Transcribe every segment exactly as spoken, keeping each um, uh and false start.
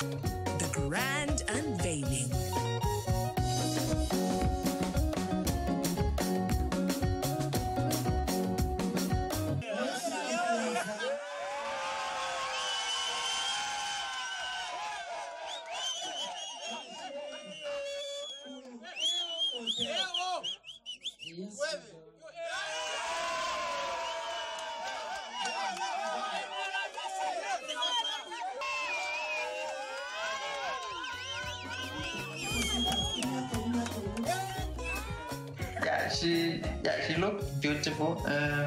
the grand unveiling. Yeah, she yeah she looked beautiful. Uh,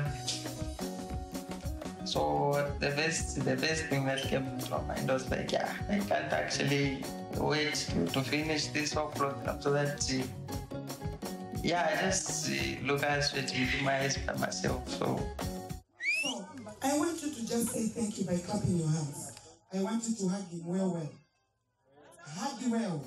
so the best the best thing that came to my mind was like, yeah, I can't actually wait to, to finish this whole program so that she, yeah, I just uh, look at it with my eyes by myself. So. So I want you to just say thank you by clapping your hands. I want you to hug him well, well. Hug him well.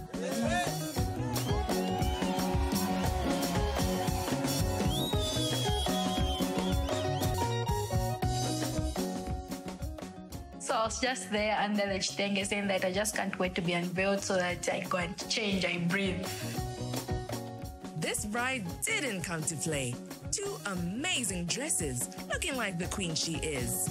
So I was just there under the chitenge saying that I just can't wait to be unveiled so that I go and change, I breathe. This bride didn't come to play. Two amazing dresses, looking like the queen she is.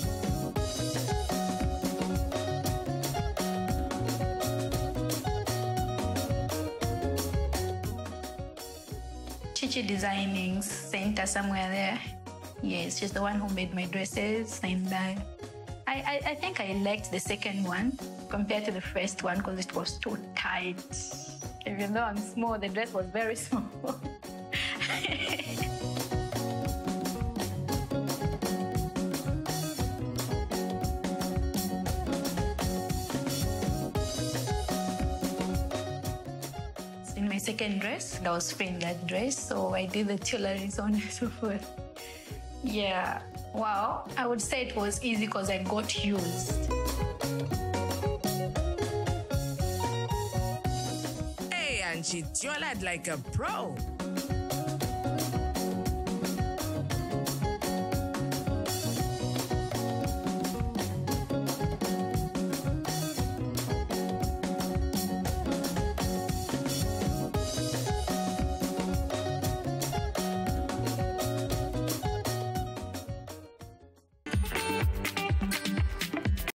Chichi Designings Center somewhere there. Yes, she's the one who made my dresses, and uh, I, I, I think I liked the second one compared to the first one because it was too tight. Even though I'm small, the dress was very small. In my second dress, I was free in that dress, so I did the jewelry, so on and so forth. Yeah, well, I would say it was easy because I got used. Hey, and she jeweled like a pro.